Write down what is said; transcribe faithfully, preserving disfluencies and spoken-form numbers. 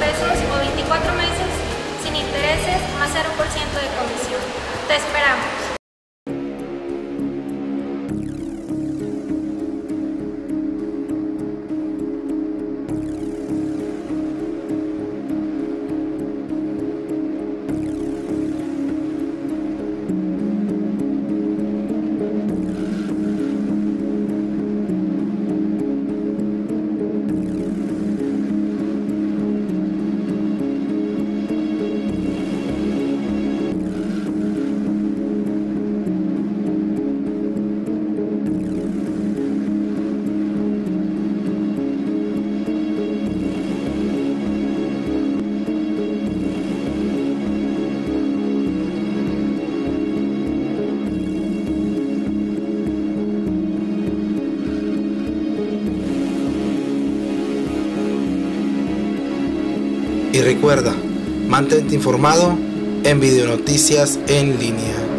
pesos o veinticuatro meses sin intereses más cero por ciento de comisión. Te esperamos. Y recuerda, mantente informado en Videonoticias en línea.